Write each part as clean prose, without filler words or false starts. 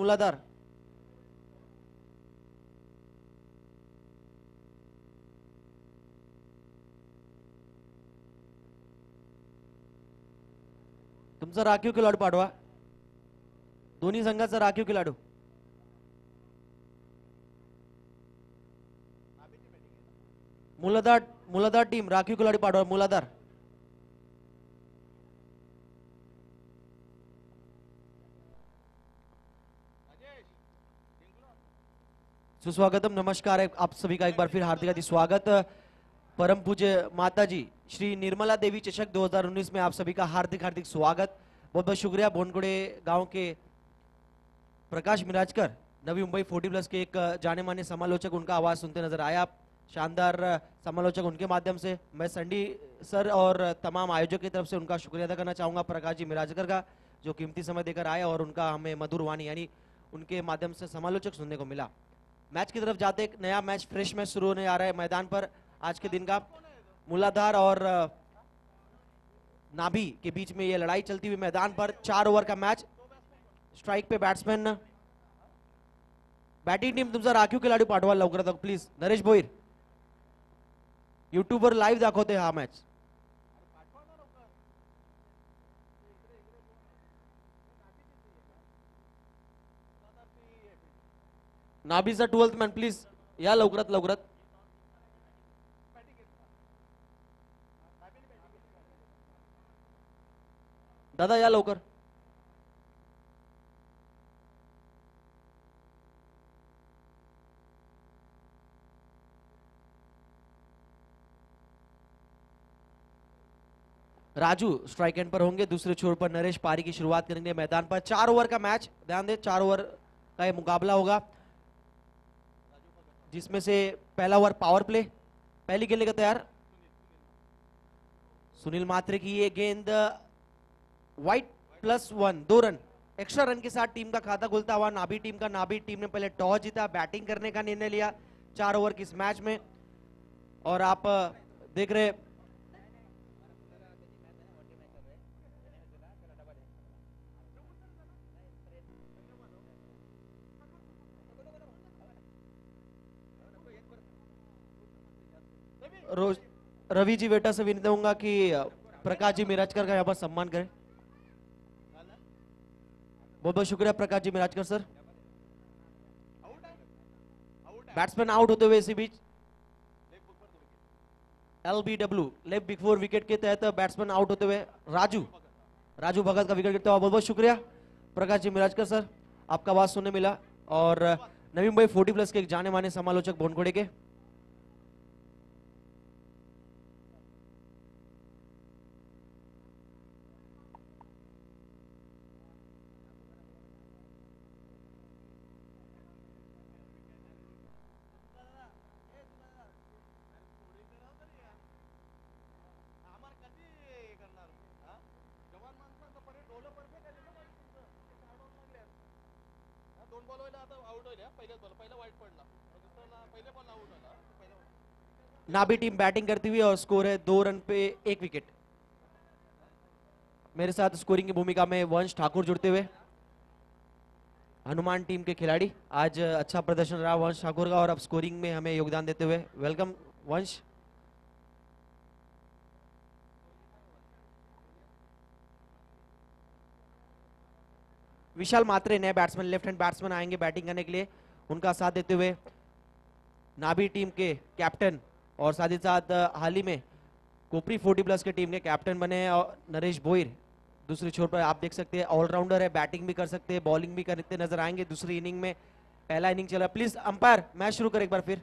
मुलाधार। तुमचा राखीव खिलाडू पाठवा, दोन्ही संघाचा राखीव खिलाडू। मुलाधार, मुलाधार टीम राखीव खिलाड़ी पाठवा, मुलाधार। सुस्वागतम, नमस्कार है आप सभी का एक बार फिर हार्दिक हार्दिक स्वागत। परम पूज्य माता जी श्री निर्मला देवी चषक 2019 में आप सभी का हार्दिक हार्दिक स्वागत। बहुत बहुत शुक्रिया। भोनकोड़े गांव के प्रकाश मिराजकर, नवी मुंबई 40+ के एक जाने माने समालोचक, उनका आवाज सुनते नजर आया आप। शानदार समालोचक उनके माध्यम से। मैं संडी सर और तमाम आयोजक की तरफ से उनका शुक्रिया अदा करना चाहूंगा, प्रकाश जी मिराजकर का, जो कीमती समय देकर आए और उनका हमें मधुर वाणी यानी उनके माध्यम से समालोचक सुनने को मिला। मैच की तरफ जाते, एक नया मैच, फ्रेश मैच शुरू होने आ रहा है मैदान पर आज के दिन का। मूलाधार और नाभी के बीच में ये लड़ाई चलती हुई मैदान पर। 4 ओवर का मैच। स्ट्राइक पे बैट्समैन। बॅटिंग टीम तुमचा राखीव खिलाडी पाठवा लवकरात प्लीज। नरेश भोईर, यूट्यूबवर लाईव्ह दाखवते हा मॅच। नाभीचा 12th मॅन प्लीज या लवकरात लवकरात। दादा या लवकर। राजू स्ट्राइक एंड पर होंगे, दूसरे छोर पर नरेश पारी की शुरुआत करेंगे मैदान पर। 4 ओवर का मैच, ध्यान दें 4 ओवर का ये मुकाबला होगा, जिसमें से पहला ओवर पावर प्ले। पहली गेंद लेकर तैयार सुनील मात्रे की ये गेंद, वाइट +1, 2 रन एक्स्ट्रा रन के साथ टीम का खाता खुलता हुआ नाभी टीम का। नाभी टीम ने पहले टॉस जीता, बैटिंग करने का निर्णय लिया 4 ओवर की इस मैच में। और आप देख रहे रोज रवि जी बेटा से विनती होगा कि प्रकाश जी मिराजकर का यहाँ पर सम्मान करें। बहुत बहुत शुक्रिया Prakash ji Mirajkar sir. Batsman out होते हुए इसी बीच LBW लेफ्ट बिग 4 विकेट के तहत बैट्समैन आउट होते हुए राजू भगत का विकेट गिरता हुआ। बहुत बहुत शुक्रिया प्रकाश जी मिराजकर सर, आपका आवाज सुनने मिला। और नवी मुंबई 40+ के एक जाने माने समालोचक भोनकोड़े के। नाभी टीम बैटिंग करती हुई और स्कोर है 2 रन पे 1 विकेट। मेरे साथ स्कोरिंग की भूमिका में वंश ठाकुर जुड़ते हुए, हनुमान टीम के खिलाड़ी। आज अच्छा प्रदर्शन रहा वंश ठाकुर का और अब स्कोरिंग में हमें योगदान देते हुए वेलकम वंश। विशाल मात्रे नए बैट्समैन, लेफ्ट हैंड बैट्समैन आएंगे बैटिंग करने के लिए, उनका साथ देते हुए नाभी टीम के कैप्टन और साथ ही साथ हाल ही में कोपरी 40+ के टीम के कैप्टन बने हैं और नरेश भोईर। दूसरे छोर पर आप देख सकते हैं ऑलराउंडर है, बैटिंग भी कर सकते हैं, बॉलिंग भी करते नजर आएंगे दूसरी इनिंग में। पहला इनिंग चला, प्लीज अंपायर मैच शुरू कर एक बार फिर।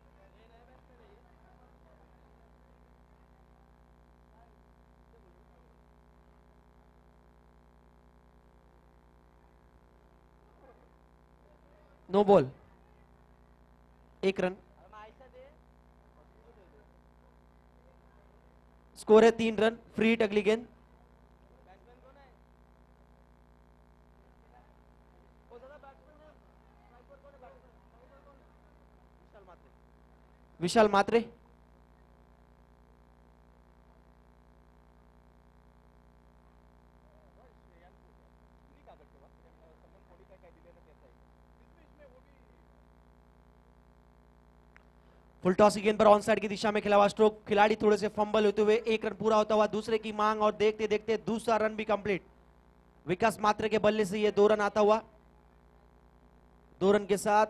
No ball, 1 run. स्कोर है 3 रन। फ्री हिट अगली गेंद। विशाल मात्रे। फुल टॉस की गेंद पर ऑन साइड की दिशा में खेला हुआ स्ट्रोक, खिलाड़ी थोड़े से फंबल होते हुए, एक रन पूरा होता हुआ दूसरे की मांग, और देखते देखते दूसरा रन भी कंप्लीट। विकास मात्रे के बल्ले से ये 2 रन आता हुआ, 2 रन के साथ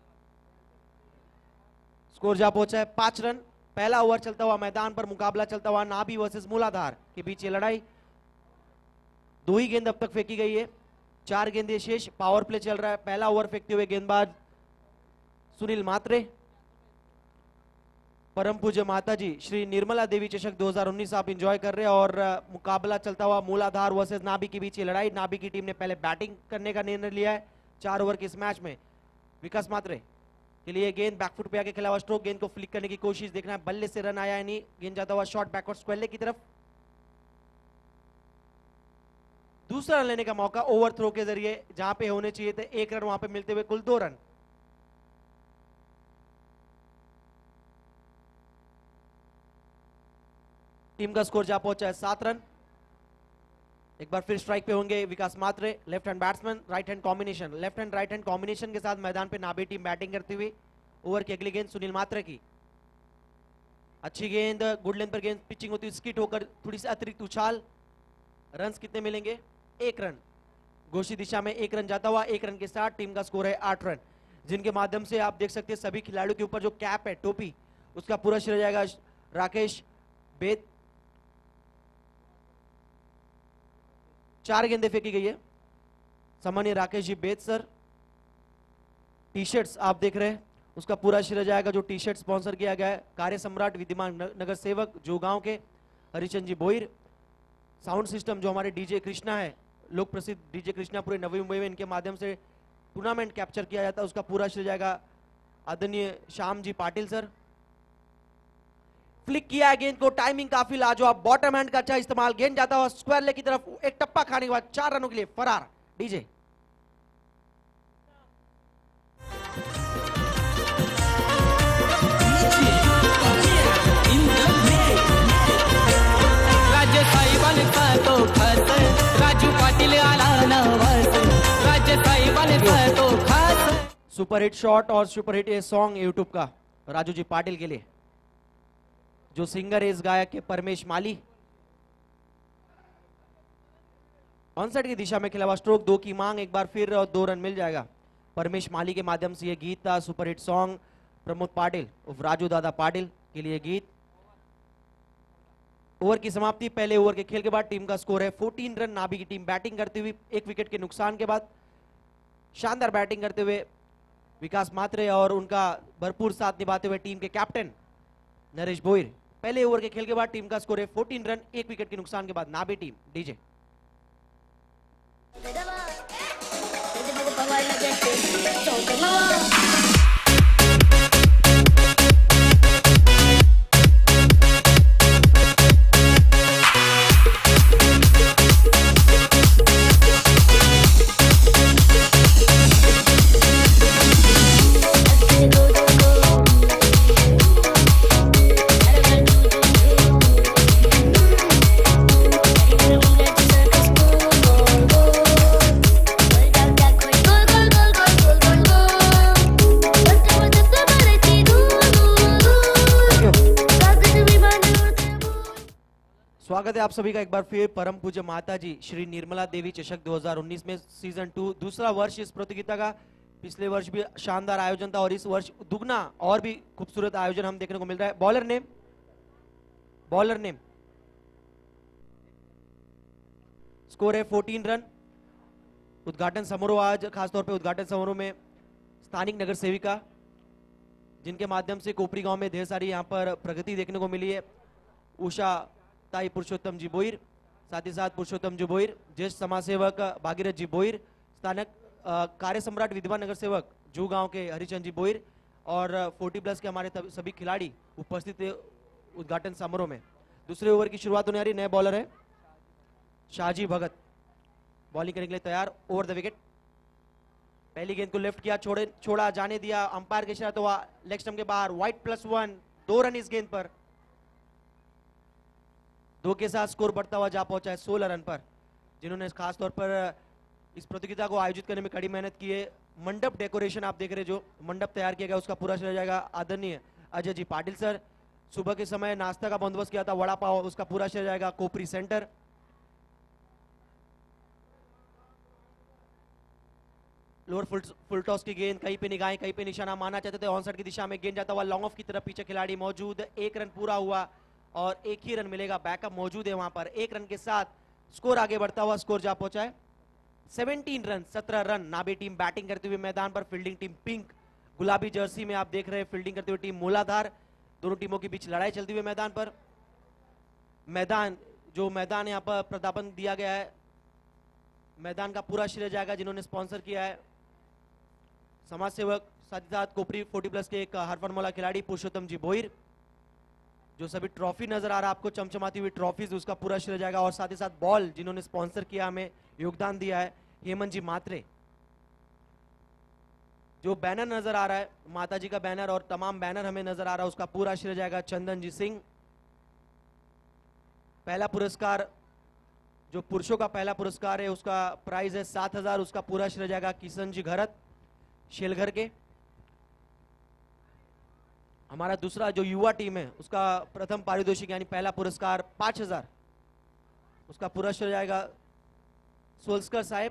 स्कोर जा पहुंचा है 5 रन। पहला ओवर चलता हुआ मैदान पर मुकाबला चलता हुआ नाभी वर्सेस मूलाधार के बीच ये लड़ाई। 2 ही गेंद अब तक फेंकी गई है, 4 गेंदें शेष। पावर प्ले चल रहा है। पहला ओवर फेंकते हुए गेंदबाज सुनील मात्रे। परम पूज्य माता जी श्री निर्मला देवी चषक 2019 आप एंजॉय कर रहे हैं, और मुकाबला चलता हुआ मूलाधार वर्सेस नाभी के बीच ये लड़ाई। नाभी की टीम ने पहले बैटिंग करने का निर्णय लिया है 4 ओवर के इस मैच में। विकास मात्रे के लिए गेंद बैकफुट पे आके खेला हुआ स्ट्रोक, गेंद को फ्लिक करने की कोशिश, देखना है बल्ले से रन आया है नहीं। गेंद जाता हुआ शॉट बैकवर्ड स्क्वेयर की तरफ। दूसरा रन लेने का मौका ओवर थ्रो के जरिए, जहां पे होने चाहिए थे 1 रन, वहां पे मिलते हुए कुल 2 रन। टीम का स्कोर जा पहुंचा है 7 रन। एक बार फिर स्ट्राइक पे होंगे Vikas Mhatre, left hand batsman, right hand combination. Left hand right hand combination के साथ मैदान पे नाभी टीम बैटिंग करती हुई। ओवर की अगली गेंद सुनील मात्रे की, अच्छी गेंद, गुड लेंथ पर गेंद पिचिंग होती हुई स्किट होकर थोड़ी सी अतिरिक्त उछाल। रन्स कितने मिलेंगे? 1 रन। घोषित दिशा में 1 रन जाता हुआ, 1 रन के साथ टीम का स्कोर है 8 रन, जिनके माध्यम से आप देख सकते हैं सभी खिलाड़ियों के ऊपर जो कैप है, टोपी, उसका पूरा श्रेय जाएगा राकेश बेद। 4 गेंदें फेंकी गई है। सामान्य Rakesh ji Bed sir. T shirts आप देख रहे हैं, उसका पूरा श्रेय जाएगा, जो टी शर्ट स्पॉन्सर किया गया है, कार्य सम्राट विद्यमान नगर सेवक जो गांव के हरिचंद जी बोईर। साउंड सिस्टम जो हमारे डीजे कृष्णा है, लोक प्रसिद्ध डीजे कृष्णा पूरे नवी मुंबई में इनके माध्यम से टूर्नामेंट कैप्चर किया जाता है, उसका पूरा श्रेय जाएगा आदरणीय श्याम जी पाटिल सर। फ्लिक किया है गेंद को, टाइमिंग काफी लाजवाब, बॉटम हैंड का अच्छा इस्तेमाल, गेंद जाता हुआ स्क्वायर लेग की तरफ, एक टप्पा खाने के बाद 4 रनों के लिए फरार डीजे। राजू पाटील आला नवास, राज्य साहेबांचा तो खास। सुपर हिट शॉट और सुपर हिट ये सॉन्ग यूट्यूब का राजू जी पाटिल के लिए, जो सिंगर है इस गायक के परमेश माली। ऑनसाइड की दिशा में खेला हुआ स्ट्रोक, 2 की मांग, एक बार फिर और 2 रन मिल जाएगा। परमेश माली के माध्यम से यह गीत था, super hit song Pramod Patil उर्फ राजू दादा पाटिल के लिए गीत। ओवर की समाप्ति, पहले ओवर के खेल के बाद टीम का स्कोर है 14 रन। नाभी की टीम बैटिंग करती हुई 1 विकेट के नुकसान के बाद शानदार बैटिंग करते हुए विकास मात्रे और उनका भरपूर साथ निभाते हुए टीम के कैप्टन नरेश बोईर। पहले ओवर के खेल के बाद टीम का स्कोर है 14 रन, 1 विकेट के नुकसान के बाद नाभी टीम डीजे। स्वागत है आप सभी का एक बार फिर परम पूज्य माता जी श्री निर्मला देवी चषक 2019 में सीजन 2 दूसरा वर्ष इस प्रतियोगिता का। पिछले वर्ष भी शानदार आयोजन था और इस वर्ष दुगना और भी खूबसूरत आयोजन हम देखने को मिल रहा है। बॉलर नेम स्कोर है 14 रन। उद्घाटन समारोह आज खासतौर पे उद्घाटन समारोह में स्थानिक नगर सेविका, जिनके माध्यम से कोपरी गांव में ढेर सारी यहाँ पर प्रगति देखने को मिली है, उषा ताई पुरुषोत्तम जी बोईर, साथ ही साथ पुरुषोत्तम जी बोईर, ज्येष्ठ समाज सेवक भागीरथ जी बोईर, स्थानक कार्य सम्राट विद्यमान नगर सेवक जू गांव के हरिचंद जी बोईर और 40+ के हमारे सभी खिलाड़ी उपस्थित थे उद्घाटन समारोह में। दूसरे ओवर की शुरुआत होने आ रही, नए बॉलर है शाहजी भगत, बॉलिंग करने के लिए तैयार। ओवर द विकेट, पहली गेंद को लेफ्ट किया, छोड़ा जाने दिया, अंपायर के इशारा तो हुआ लेग स्टंप के बाहर, वाइड +1, 2 रन इस गेंद पर। 2 के साथ स्कोर बढ़ता हुआ जा पहुंचा है 16 रन पर, जिन्होंने खास तौर पर इस प्रतियोगिता को आयोजित करने में कड़ी मेहनत की है। मंडप डेकोरेशन आप देख रहे हैं, जो मंडप तैयार किया गया उसका पूरा श्रेय जाएगा आदरणीय अजय जी पाटिल सर। सुबह के समय नाश्ता का बंदोबस्त किया था, वड़ा पाव, उसका पूरा श्रेय जाएगा Kopri center. Lower full toss की गेंद, कहीं पे निगाहें कहीं पे निशाना मारना चाहते थे, ऑन साइड की दिशा में गेंद जाता हुआ लॉन्ग ऑफ की तरफ, पीछे खिलाड़ी मौजूद, 1 रन पूरा हुआ और 1 ही रन मिलेगा, बैकअप मौजूद है वहां पर। 1 रन के साथ स्कोर आगे बढ़ता हुआ, स्कोर जा पहुंचा है 17 run, 17 run. Nabhi team batting करते हुए मैदान पर, फील्डिंग टीम पिंक गुलाबी जर्सी में आप देख रहे हैं, फील्डिंग करते हुए टीम मूलाधार। दोनों टीमों के बीच लड़ाई चलती हुई मैदान पर। मैदान यहाँ पर प्रदापन दिया गया है, मैदान का पूरा श्रेय जाएगा जिन्होंने स्पॉन्सर किया है समाज सेवक, साथ ही साथ कोपरी 40+ के एक हर फॉर्मूला खिलाड़ी पुरुषोत्तम जी भोईर। जो सभी ट्रॉफी नजर आ रहा है आपको, चमचमाती हुई ट्रॉफीज, उसका पूरा श्रेय जाएगा। और साथ ही साथ बॉल जिन्होंने स्पॉन्सर किया, हमें योगदान दिया है, हेमंत जी मात्रे। जो बैनर नजर आ रहा है माता जी का बैनर और तमाम बैनर हमें नजर आ रहा है, उसका पूरा श्रेय जाएगा चंदन जी सिंह। पहला पुरस्कार जो पुरुषों का पहला पुरस्कार है, उसका प्राइस है 7,000, उसका पूरा श्रेय जाएगा किशन जी घरत शेलघर के। हमारा दूसरा जो युवा टीम है, उसका प्रथम पारितोषिक यानी पहला पुरस्कार 5,000, उसका पूरा श्रेय जाएगा सोल्स्कर साहेब।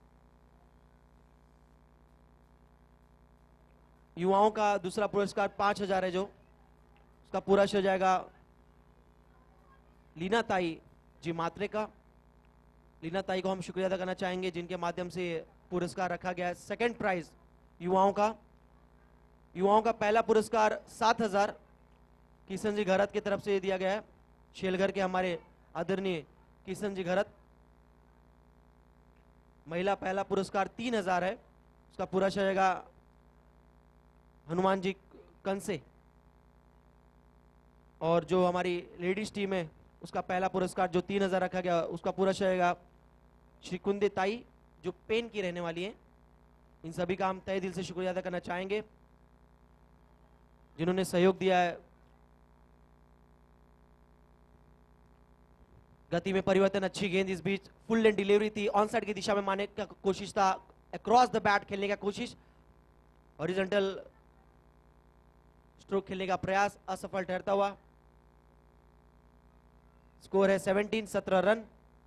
युवाओं का दूसरा पुरस्कार 5,000 है, जो उसका पूरा श्रेय जाएगा लीना ताई जी मात्रे का। लीना ताई को हम शुक्रिया अदा करना चाहेंगे जिनके माध्यम से पुरस्कार रखा गया है। सेकंड प्राइज युवाओं का पहला पुरस्कार 7,000 किशन जी घरत की तरफ से दिया गया है, शेलघर के हमारे आदरणीय किशन जी घरत। महिला पहला पुरस्कार 3,000 है, उसका पूरा श्रेय जाएगा हनुमान जी कंसे। और जो हमारी लेडीज टीम है, उसका पहला पुरस्कार जो 3,000 रखा गया, उसका पूरा श्रेय जाएगा श्री कुंदे ताई जो पेन की रहने वाली है। इन सभी का हम तहे दिल से शुक्रिया अदा करना चाहेंगे जिन्होंने सहयोग दिया है। गति में परिवर्तन, अच्छी गेंद, इस बीच फुल लेंथ डिलीवरी थी, ऑन साइड की दिशा में मारने का कोशिश था, अक्रॉस द बैट खेलने का कोशिश, हॉरिजॉन्टल स्ट्रोक खेलने का प्रयास असफल ठहरता हुआ। स्कोर है 17 रन।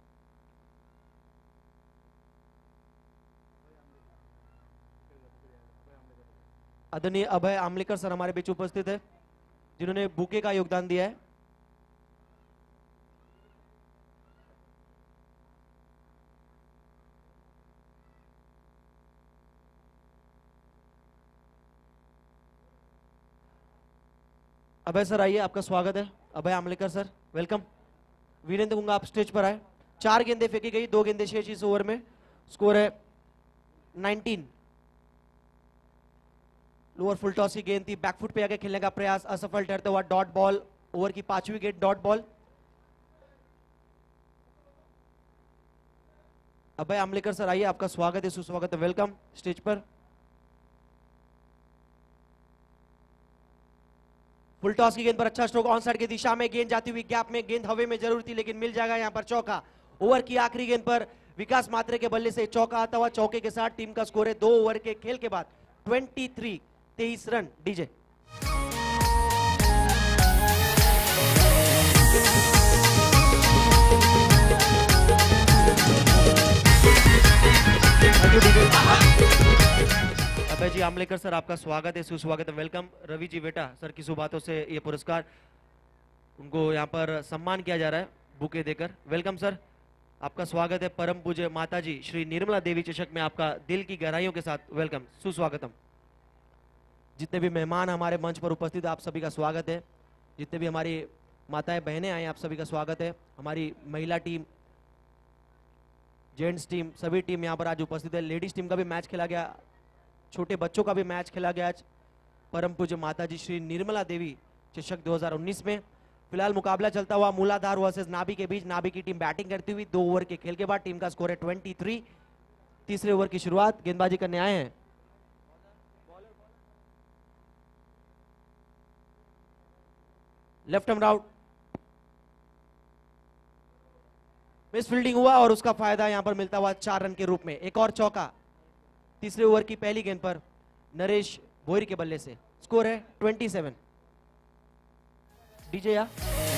आदरणीय अभय आमलेकर सर हमारे बीच उपस्थित है जिन्होंने बुके का योगदान दिया है। अभय सर आइए, आपका स्वागत है। Abhay Amlekar sir welcome. वीरेंद्र गुंगा आप स्टेज पर आए। 4 गेंदें फेंकी गई, 2 गेंदें शेष इस ओवर में। स्कोर है 19। लोअर फुल टॉस की गेंद थी, बैकफुट पे आके खेलने का प्रयास असफल ठहरता हुआ, डॉट बॉल। ओवर की 5वीं गेंद dot ball. Abhay Amlekar sir आइए, आपका स्वागत है, सुस्वागत है, वेलकम स्टेज पर। फुल टॉस की गेंद पर अच्छा स्ट्रोक, ऑन साइड की दिशा में गेंद जाती हुई गैप में, गेंद हवे में जरूर थी लेकिन मिल जाएगा यहां पर चौका। ओवर की आखिरी गेंद पर विकास मात्रे के बल्ले से चौका आता हुआ, चौके के साथ टीम का स्कोर है 2 ओवर के खेल के बाद 23 run. DJ Abhay ji Amlekar sir आपका स्वागत है, सुस्वागत है, वेलकम। रवि जी बेटा सर की शुभ बातों से ये पुरस्कार उनको यहाँ पर सम्मान किया जा रहा है बुके देकर, वेलकम सर, आपका स्वागत है। परम पूज्य माता जी श्री निर्मला देवी चषक में आपका दिल की गहराइयों के साथ वेलकम, सुस्वागतम। जितने भी मेहमान हमारे मंच पर उपस्थित आप सभी का स्वागत है। जितने भी हमारी माताएं बहनें आए आप सभी का स्वागत है। हमारी महिला टीम, जेंट्स टीम, सभी टीम यहाँ पर आज उपस्थित है। लेडीज टीम का भी मैच खेला गया, छोटे बच्चों का भी मैच खेला गया आज परम पूज्य माता जी श्री निर्मला देवी चषक 2019 में। फिलहाल मुकाबला चलता हुआ मूलाधार वर्सेस नाभी के बीच। नाभी की टीम बैटिंग करती हुई 2 ओवर के खेल के बाद टीम का स्कोर है 23। तीसरे ओवर की शुरुआत, गेंदबाजी करने आए हैं left arm out, miss fielding हुआ और उसका फायदा यहां पर मिलता हुआ 4 रन के रूप में। एक और चौका तीसरे ओवर की पहली गेंद पर नरेश भोईर के बल्ले से। स्कोर है 27। डीजे या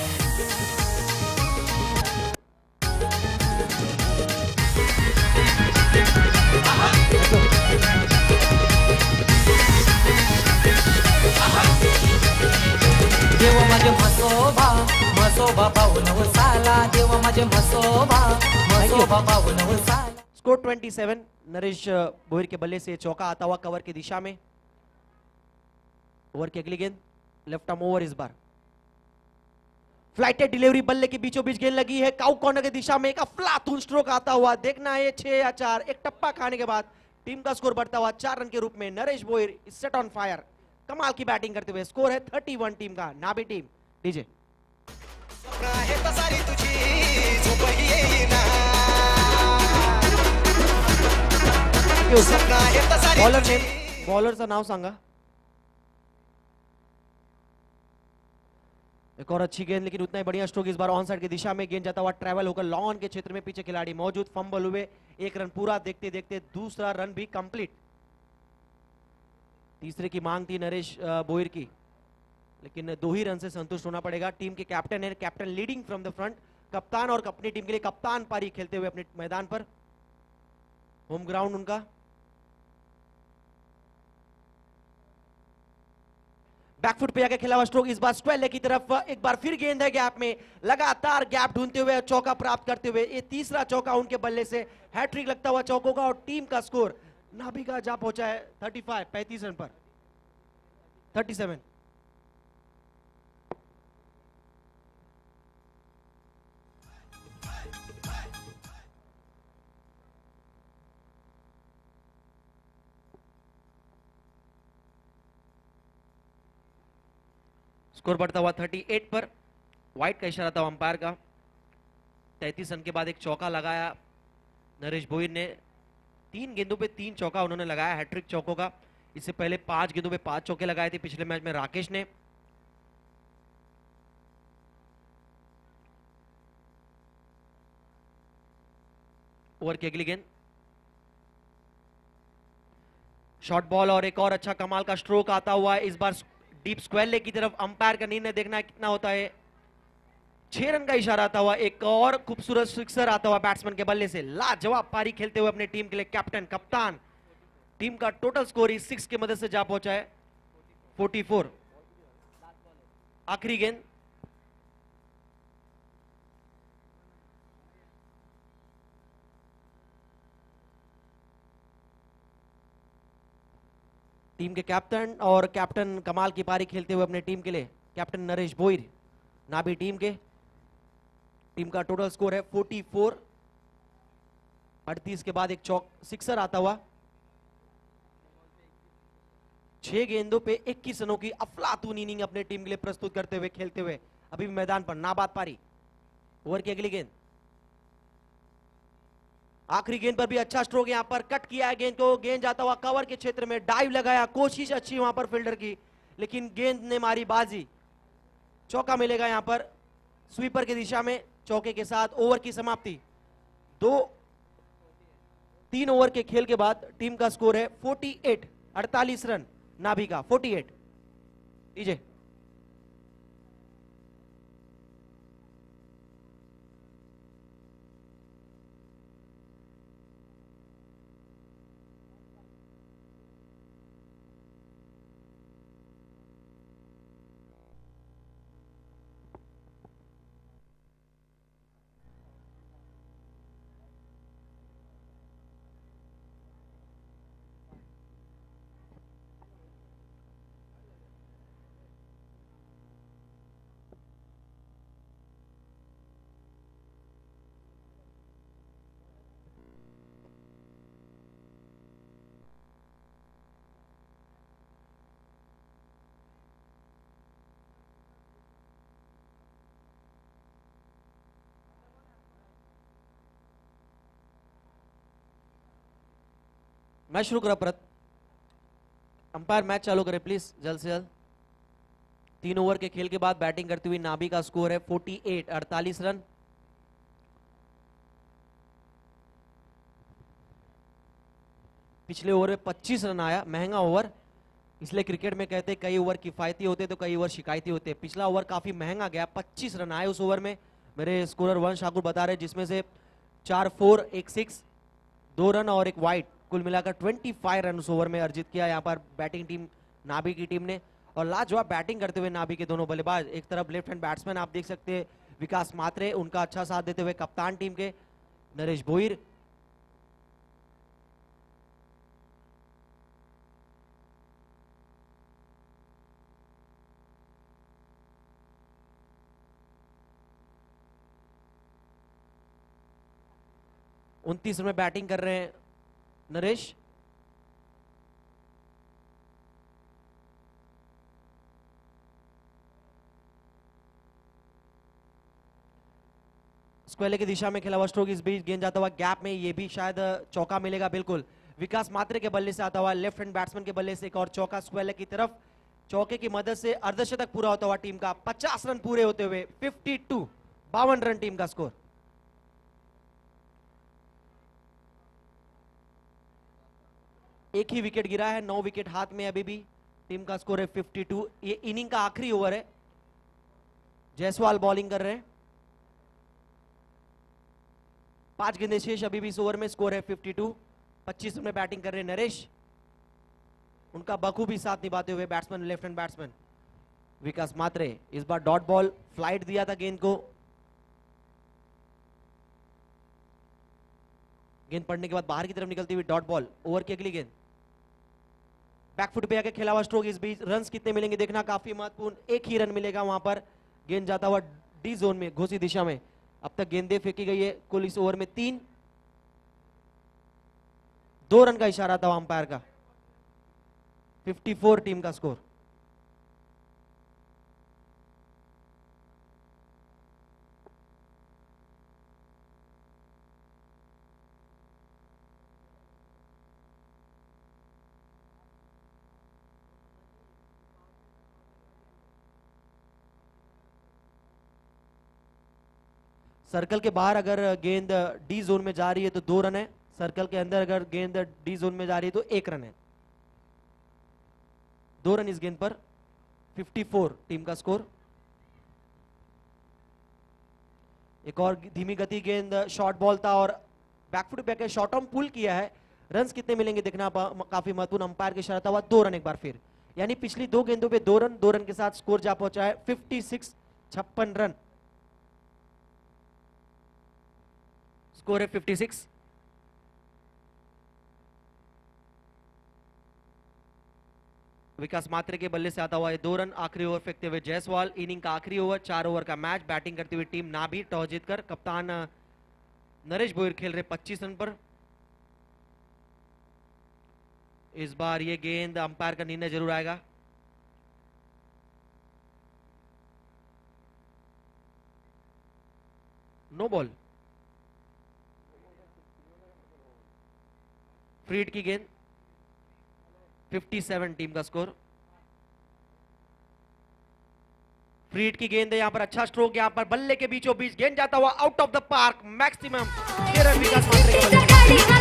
देव माझे म्हसोबा पाऊन साला देव माझे म्हसोबा पाऊन साला. स्कोर 27. नरेश भोईर के बल्ले से चौका आता हुआ कवर की दिशा में. ओवर की अगली गेंद लेफ्ट आर्म ओवर इस बार. फ्लाइटेड डिलीवरी बल्ले के बीचों बीच गेंद लगी है काउ कॉर्नर की दिशा में. एक अफलातून स्ट्रोक आता हुआ देखना है 6 या 4. एक टप्पा खाने के बाद टीम का स्कोर बढ़ता हुआ 4 रन के रूप में. Naresh Bhoir is set on fire. कमाल की बैटिंग करते हुए स्कोर है 31 टीम का. Nabhi team DJ. Bowler name बॉलरचं नाव सांगा. एक और अच्छी गेंद लेकिन उतना ही बढ़िया स्ट्रोक इस बार ऑन साइड की दिशा में. गेंद जाता हुआ ट्रैवल होकर लॉन के क्षेत्र में पीछे खिलाड़ी मौजूद. फंबल हुए. एक रन पूरा देखते देखते दूसरा रन भी कंप्लीट. तीसरे की मांग थी नरेश भोईर की लेकिन 2 ही रन से संतुष्ट होना पड़ेगा. टीम के कैप्टन है. Captain leading from the front. कप्तान और अपनी टीम के लिए कप्तान पारी खेलते हुए अपने मैदान पर. होम ग्राउंड उनका. बैकफुट पे आके खेला हुआ स्ट्रोक इस बार स्क्वायर लेग की तरफ. एक बार फिर गेंद है गैप में. लगातार गैप ढूंढते हुए चौका प्राप्त करते हुए ये तीसरा चौका उनके बल्ले से. हैट्रिक लगता हुआ चौकों का और टीम का स्कोर नाभी का जा पहुंचा है 35 रन पर 37. स्कोर बढ़ता हुआ 38 पर. वाइट का इशारा था अंपायर का. 33 रन के बाद एक चौका लगाया नरेश भोईर ने. 3 गेंदों पे 3 चौका उन्होंने लगाया. हैट्रिक चौकों का. इससे पहले 5 गेंदों पे 5 चौके लगाए थे पिछले मैच में राकेश ने. ओवर की अगली गेंद शॉर्ट बॉल और एक और अच्छा कमाल का स्ट्रोक आता हुआ है इस बार डीप स्क्वायर लेग की तरफ. अंपायर का निर्णय देखना है कितना होता है. 6 रन का इशारा आता हुआ. एक और खूबसूरत सिक्सर आता हुआ बैट्समैन के बल्ले से. लाजवाब पारी खेलते हुए अपने टीम के लिए कैप्टन कप्तान. टीम का टोटल स्कोर इस 6 की मदद से जा पहुंचा है 44. आखिरी गेंद टीम के कैप्टन और कैप्टन कमाल की पारी खेलते हुए अपने टीम के लिए कैप्टन नरेश भोईर. नाभी टीम के. टीम का टोटल स्कोर है 44. 38 के बाद एक चौक सिक्सर आता हुआ. 6 गेंदों पे 21 रनों की अफलातून इनिंग अपने टीम के लिए प्रस्तुत करते हुए खेलते हुए अभी भी मैदान पर नाबाद पारी. ओवर की अगली गेंद. आखिरी गेंद पर भी अच्छा स्ट्रोक यहां पर कट किया है गेंद को. गेंद जाता हुआ कवर के क्षेत्र में. डाइव लगाया. कोशिश अच्छी वहां पर फील्डर की लेकिन गेंद ने मारी बाजी. चौका मिलेगा यहां पर स्वीपर की दिशा में. चौके के साथ ओवर की समाप्ति. 3 ओवर के खेल के बाद टीम का स्कोर है 48. 48 रन नाभी का 48. डीजे. मैच शुरू करा परत. अंपायर मैच चालू करें प्लीज जल्द से जल्द. 3 ओवर के खेल के बाद बैटिंग करती हुई नाभी का स्कोर है 48. 48 रन. पिछले ओवर में 25 रन आया. महंगा ओवर इसलिए क्रिकेट में कहते हैं कई ओवर किफायती होते तो कई ओवर शिकायती होते। पिछला ओवर काफी महंगा गया, 25 रन आए उस ओवर में। मेरे स्कोरर वंश ठाकुर बता रहे, जिसमें से 4 4 1 6 2 रन और एक वाइड, कुल मिलाकर 25 रन उस ओवर में अर्जित किया यहाँ पर बैटिंग टीम नाभी की टीम ने। और लाजवाब बैटिंग करते हुए नाभी के दोनों बल्लेबाज, एक तरफ लेफ्ट हैंड बैट्समैन आप देख सकते हैं विकास मात्रे, उनका अच्छा साथ देते हुए कप्तान टीम के नरेश भोईर, उनतीस में बैटिंग कर रहे हैं नरेश। स्क्वेले की दिशा में खेला हुआ स्ट्रोक, इस बीच गेंद जाता हुआ गैप में, ये भी शायद चौका मिलेगा। बिल्कुल विकास मात्रे के बल्ले से आता हुआ लेफ्ट हैंड बैट्समैन के बल्ले से एक और चौका स्क्वेले की तरफ। चौके की मदद से अर्धशतक पूरा होता हुआ टीम का 50 रन पूरे होते हुए 52 रन टीम का स्कोर। एक ही विकेट गिरा है, 9 विकेट हाथ में अभी भी। टीम का स्कोर है 52। ये इनिंग का आखिरी ओवर है। जायसवाल बॉलिंग कर रहे हैं, 5 गेंदें शेष अभी भी इस ओवर में, स्कोर है 52। 25 में बैटिंग कर रहे हैं नरेश, उनका बखूबी साथ निभाते हुए batsman left hand batsman Vikas Mhatre. इस बार डॉट बॉल फ्लाइट दिया था गेंद को, गेंद पड़ने के बाद बाहर की तरफ निकलती हुई डॉट बॉल। ओवर की अगली गेंद बैकफुट पे आके खेला हुआ स्ट्रोक, इस बीच रन्स कितने मिलेंगे देखना काफी महत्वपूर्ण। एक ही रन मिलेगा वहां पर, गेंद जाता हुआ डी जोन में, घोसी दिशा में। अब तक गेंदें फेंकी गई है कुल इस ओवर में 3, 2 रन का इशारा था अंपायर का। 54 टीम का स्कोर। सर्कल के बाहर अगर गेंद डी जोन में जा रही है तो 2 रन है, सर्कल के अंदर अगर गेंद डी जोन में जा रही है तो 1 रन है। 2 रन इस गेंद पर। 54 टीम का स्कोर। एक और धीमी गति गेंद, शॉर्ट बॉल था और बैकफुट पे शॉर्ट ऑन पुल किया है। रन्स कितने मिलेंगे देखना काफी महत्वपूर्ण, अंपायर के इशारा था 2 रन एक बार फिर। यानी पिछली 2 गेंदों पे 2 रन, 2 रन के साथ स्कोर जा पहुंचा है 56 रन। स्कोर है 56। विकास मात्रे के बल्ले से आता हुआ 2 रन। आखिरी ओवर फेंकते हुए जायसवाल। इनिंग का आखिरी ओवर, 4 ओवर का मैच। बैटिंग करती हुई टीम नाभी टॉस जीतकर, कप्तान नरेश भोईर खेल रहे 25 रन पर। इस बार ये गेंद अंपायर का निर्णय जरूर आएगा। नो बॉल, फ्री हिट की गेंद। 57 टीम का स्कोर। फ्री हिट की गेंद है यहां पर, अच्छा स्ट्रोक यहां पर बल्ले के बीचों बीच, गेंद जाता हुआ out of the park. Maximum 6 run Vikas Mhatre के बल्ले।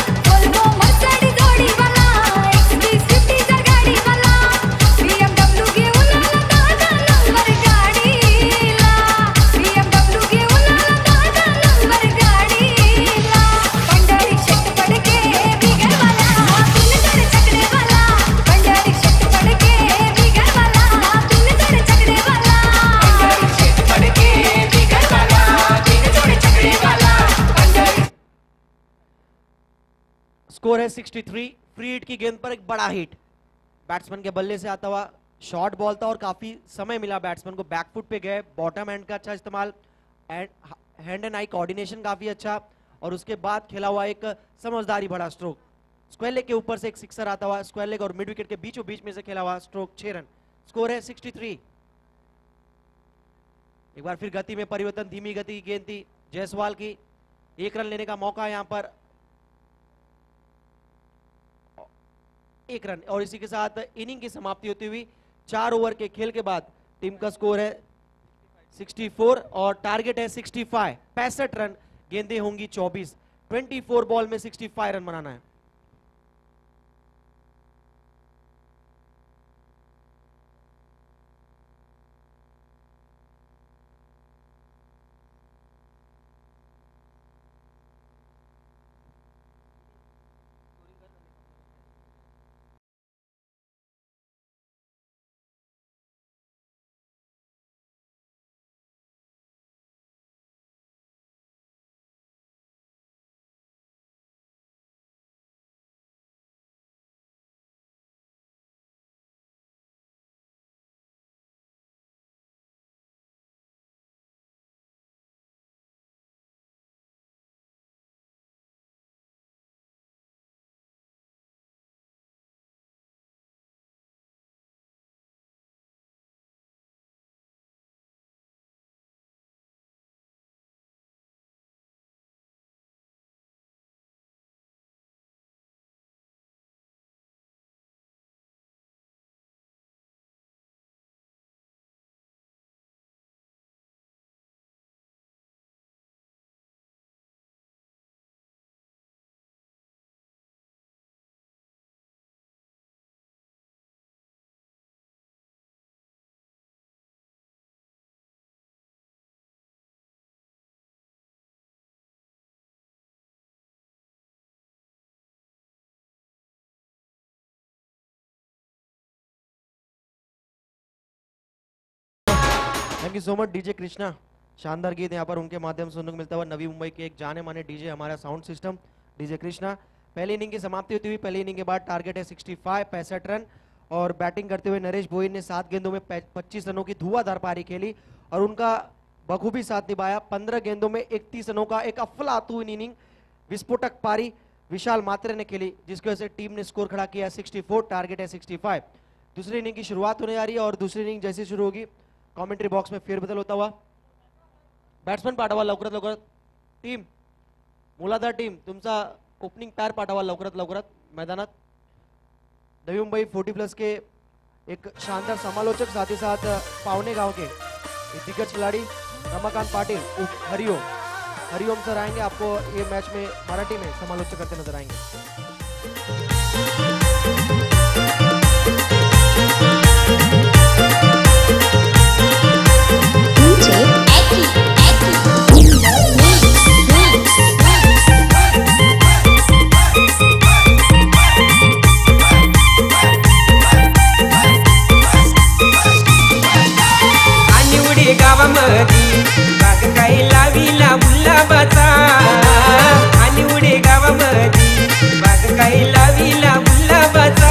स्कोर है 63। फ्री हिट की गेंद पर एक बड़ा हिट, बैट्समैन के बल्ले से आता हुआ शॉर्ट बॉल था और काफी समय मिला बैट्समैन को। बैकफुट पे गए, बॉटम हैंड का अच्छा इस्तेमाल, हैंड एंड आई कोऑर्डिनेशन काफी अच्छा, और उसके बाद खेला हुआ एक समझदारी भरा स्ट्रोक। स्क्वायर लेग के ऊपर से एक सिक्सर आता हुआ, स्क्वायर लेग और मिड विकेट के बीचों बीच में से खेला हुआ स्ट्रोक, 6 रन। स्कोर है 63। एक बार फिर गति में परिवर्तन, धीमी गति की गेंद थी जायसवाल की। 1 रन लेने का मौका यहां पर, 1 रन, और इसी के साथ इनिंग की समाप्ति होती हुई 4 ओवर के खेल के बाद टीम का स्कोर है 64 और टारगेट है 65। 65 रन, गेंदें होंगी 24। 24 बॉल में 65 रन बनाना है। Thank you so much DJ Krishna. शानदार गीत यहाँ पर उनके माध्यम से सुनने को मिलता हुआ। नवी मुंबई के एक जाने माने डीजे हमारा साउंड सिस्टम डीजे कृष्णा। पहली इनिंग की समाप्ति होती हुई पहली इनिंग के बाद टारगेट है 65 रन और बैटिंग करते हुए नरेश भोई ने 7 गेंदों में 25 रनों की धुआंधार पारी खेली और उनका बखूबी साथ निभाया। 15 गेंदों में 31 रनों का एक अफलातून इनिंग विस्फोटक पारी विशाल मात्रे ने खेली, जिसकी वजह से टीम ने स्कोर खड़ा किया 64, टारगेट है 65। दूसरी इनिंग की शुरुआत होने जा रही है और दूसरी इनिंग जैसे शुरू होगी कमेंट्री बॉक्स में फेरबदल होता हुआ। बॅट्समन पाठवा लवकरात लवकर। टीम मुलाधार टीम तुमचा ओपनिंग पैर पाठवा लवकरात मैदानात। नवी मुंबई 40+ के एक शानदार समालोचक साथ ही साथ पावने गांव के दिग्गज खिलाड़ी रमाकांत पाटिल हरिओम सर आएंगे, आपको ये मैच में मराठी में समालोचक करते नजर आएंगे। गावामधी बाग काही लाविला गुलाबाचा आणि उडे गावामधी बाग काही लाविला गुलाबाचा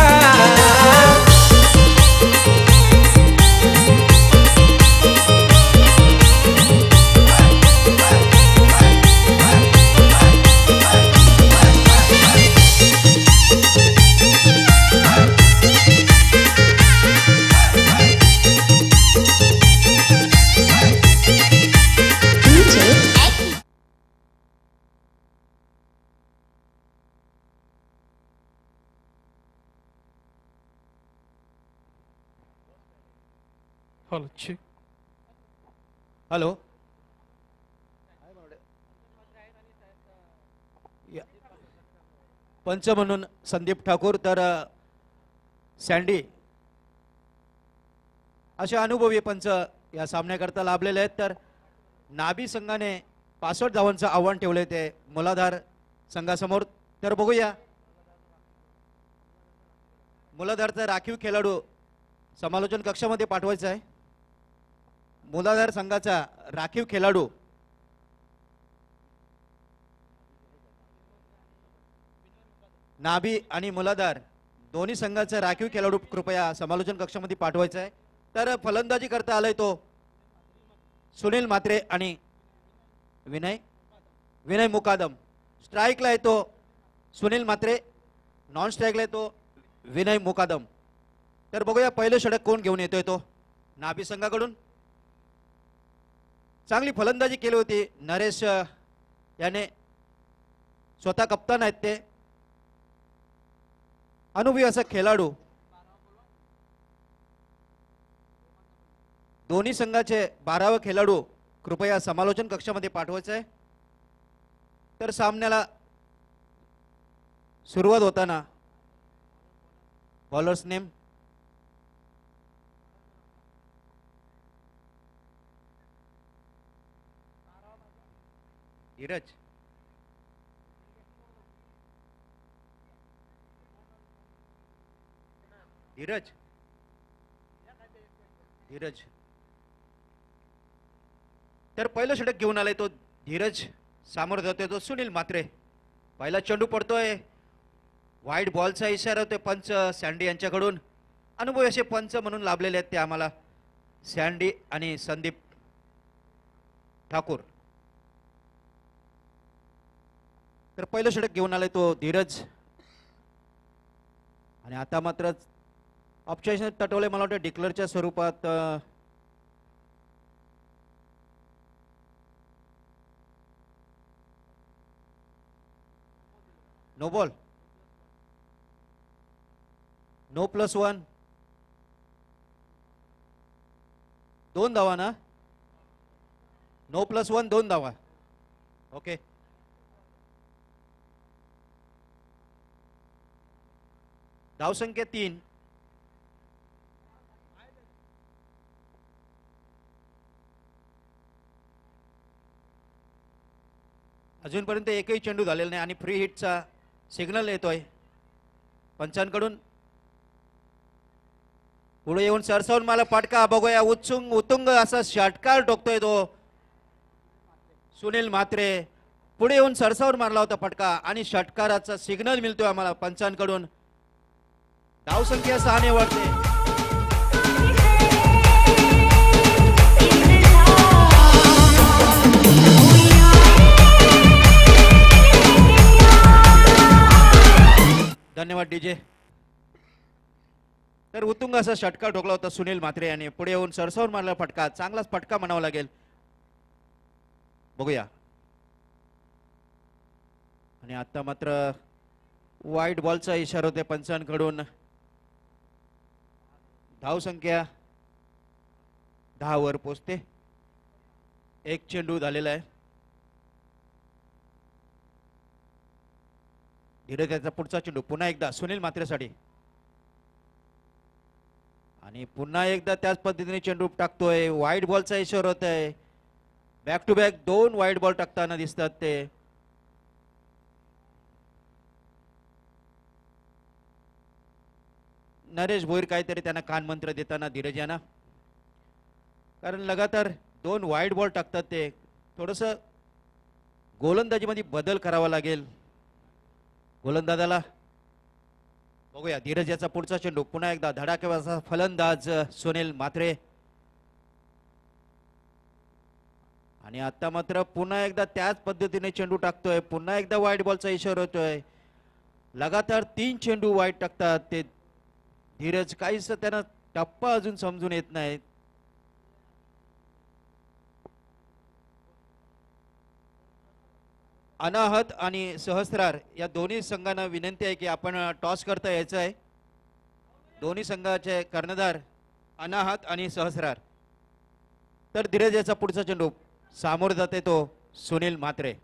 हॅलो पंच म्हणून संदीप ठाकूर तर सँडी असे अनुभवी पंच या सामन्याकरता लाभलेले आहेत। तर नाभी संघाने 65 धावांचं आव्हान ठेवले ते मुलाधार संघासमोर। तर बघूया मुलाधारचा राखीव खेळाडू समालोचन कक्षामध्ये पाठवायचा आहे। मुलाधार संघाचा राखीव खेळाडू नाभी आणि मुलाधार दोन्ही संघाचा राखीव खेळाडू कृपया समालोचन कक्षामध्ये पाठवायचा आहे। तर फलंदाजी करता आलाय तो सुनील म्हात्रे आणि विनय मुकादम। स्ट्राईकला आहे तो सुनील म्हात्रे, नॉन स्ट्राईकला आहे तो विनय मुकादम। तर बघूया पहिलं षटक कोण घेऊन येतोय तो नाभी संघाकडून। चांगली फलंदाजी केली होती नरेश याने, स्वतः कप्तान आहेत ते, अनुभवी असा खेळाडू। दोन्ही संघाचे 12वे खेळाडू कृपया समालोचन कक्षामध्ये पाठवायचे आहे। तर सामन्याला सुरुवात होताना बॉलर्स नेम धीरज, धीरज धीरज। तर पहिलं षटक घेऊन आलाय तो धीरज, सामोर जातोय तो सुनील म्हात्रे। पहिला चेंडू पडतोय, वाईट बॉलचा इशारा होतोय पंच सँडी यांच्याकडून। अनुभवी असे पंच म्हणून लाभलेले आहेत ते आम्हाला सँडी आणि संदीप ठाकूर। तर पहिलं षटक घेऊन आलाय तो धीरज आणि आता मात्र ऑप्शन तटवले मला वाटतं डिक्लेअरच्या स्वरूपात। नो बॉल, नो +1, 2 धावा ना, नो +1 2 धावा। ओके धावसंख्या 3। अजूनपर्यंत एकही चेंडू झालेला नाही आणि फ्री हिटचा सिग्नल येतोय पंचांकडून। पुढे येऊन सरसावून मला फटका बघूया. उतुंग असा षटकार ठोकतोय तो सुनील म्हात्रे. पुढे येऊन सरसावून मारला होता फटका आणि षटकाराचा सिग्नल मिळतोय आम्हाला पंचांकडून. धावसंख्या 6 ने वाढते. धन्यवाद डीजे. तर उत्तुंग असा षटकार ठोकला होता सुनील म्हात्रे यांनी. पुढे येऊन सरसावून मारला फटका. चांगलाच फटका म्हणावा लागेल. बघूया. आणि आता मात्र वाईट बॉलचा इशारा होते पंचांकडून. धावसंख्या 10 वर पोहोचते. एक चेंडू झालेला आहे. धीरजाचा पुढचा चेंडू पुन्हा एकदा सुनील म्हात्रेसाठी. आणि पुन्हा एकदा त्याच पद्धतीने चेंडू टाकतोय. वाईट बॉलचा इशारा होत आहे. Back to back 2 wide ball टाकताना दिसतात ते. नरेश भोईर काहीतरी त्यांना कानमंत्र देताना धीरज यांना, कारण लगातार 2 वाईट बॉल टाकतात ते. थोडस गोलंदाजीमध्ये बदल करावा लागेल गोलंदाजाला. बघूया धीरज याचा पुढचा चेंडू. पुन्हा एकदा धडाकेबाज फलंदाज सुनील म्हात्रे. आणि आता मात्र पुन्हा एकदा त्याच पद्धतीने चेंडू टाकतोय. पुन्हा एकदा वाईट बॉलचा इशारा होतोय. लगातार 3 चेंडू वाईट टाकतात ते धीरज. काहीच त्यांना टप्पा अजून समजून येत नाही. अनाहत आणि सहस्रार या दोन्ही संघांना विनंती आहे की आपण टॉस करता यायचं आहे. दोन्ही संघाचे कर्णधार अनाहत आणि सहस्रार. तर धीरज याचा पुढचा चेंडू. सामोर जाते तो सुनील म्हात्रे.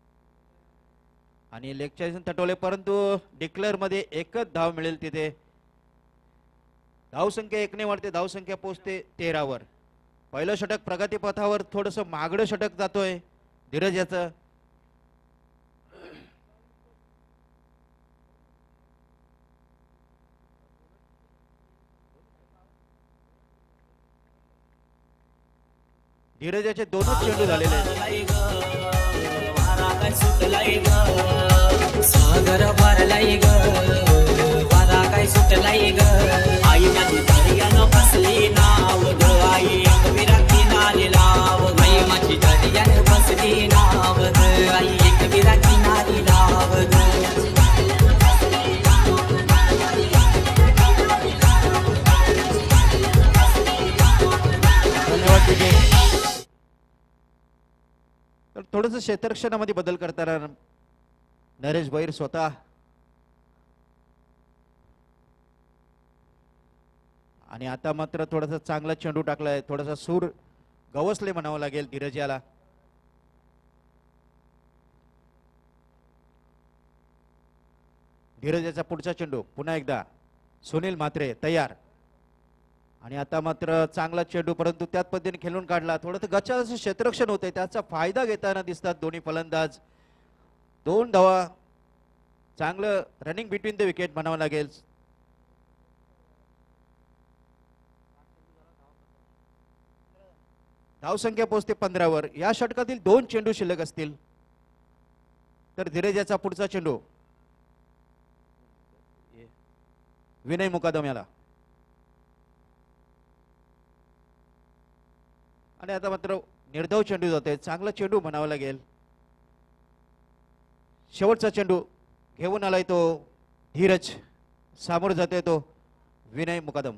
आणि लेग चार्जिंग तटवले, परंतु डिक्लेअर मध्ये एकच धाव मिळेल तिथे. धावसंख्या 1 ने वाढते. धावसंख्या पोहोचते 13 वर. पहिलं षटक प्रगतीपथावर थोडस मागडं षटक जातोय धीरज याचं. धीरजाचे 2च चेंडू झालेले आहेत. सागर भरलाय ग वारा काय सुटलाय ग. आई माझी दर्यानं बसली नाव ग. आई एकविरा किनारी लाव. आई माझी दर्यानं बसली नाव ग. आई एकविरा किनारी लाव ग. धन्यवाद डीजे. तर थोडस क्षेत्ररक्षणामध्ये बदल करताना नरेश भोईर स्वतः. आणि आता मात्र थोडासा चांगला चेंडू टाकलाय. थोडासा सूर गवसले म्हणावं लागेल धीरज याला. धीरज याचा पुढचा चेंडू. पुन्हा एकदा सुनील म्हात्रे तयार. आणि आता मात्र चांगला चेंडू, परंतु त्याच पद्धतीने खेळून काढला. थोडं गच्चाचं क्षेत्ररक्षण होते, त्याचा फायदा घेताना दिसतात दोन्ही फलंदाज. 2 धावा. चांगलं रनिंग बिटवीन द विकेट म्हणावं लागेल. धावसंख्या पोहोचते 15 वर. या षटकातील 2 चेंडू शिल्लक असतील. तर धीरज याचा पुढचा चेंडू. विनय मुकादम याला. आणि आता मात्र निर्धाव चेंडू जातोय. चांगला चेंडू म्हणावा लागेल. शेवटचा चेंडू घेऊन आलाय तो धीरज. सामोर जातोय तो विनय मुकादम.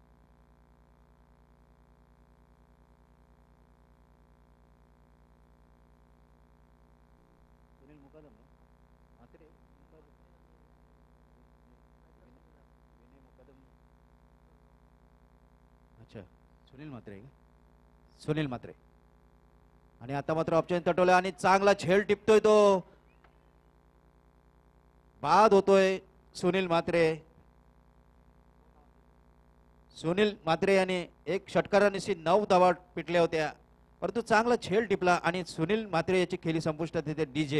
अच्छा, सुनील म्हात्रे. सुनील म्हात्रे. आणि आता मात्र ऑप्शन तटवलं आणि चांगला झेल टिपतोय तो. बाद होतोय सुनील म्हात्रे. सुनील म्हात्रे याने एक षटकारानिशी 9 धावा पिटल्या होत्या, परंतु चांगला झेल टिपला आणि सुनील म्हात्रे याची खेळी संपुष्टात येते. डीजे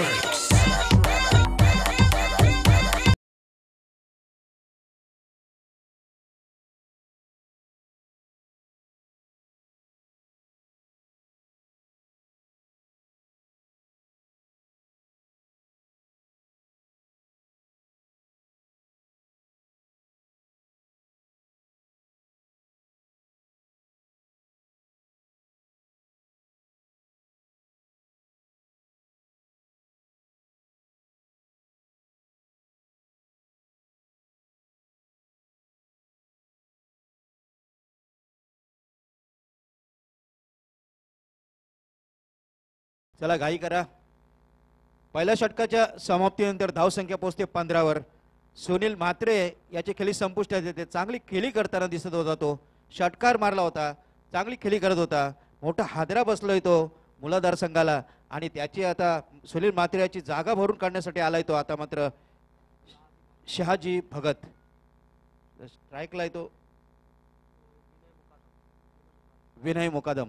चला घाई करा. पहिल्या षटकाच्या समाप्तीनंतर धावसंख्या पोहोचते 15 वर. सुनील म्हात्रे याची खेळी संपुष्टात येते. चांगली खेळी करताना दिसत होता तो. षटकार मारला होता, चांगली खेळी करत होता. मोठा हादरा बसलोय तो मुलाधार संघाला आणि त्याची आता सुनील म्हात्रे याची जागा भरून काढण्यासाठी आलाय तो. आता मात्र शहाजी भगत स्ट्राईकला येतो. विनय मुकादम.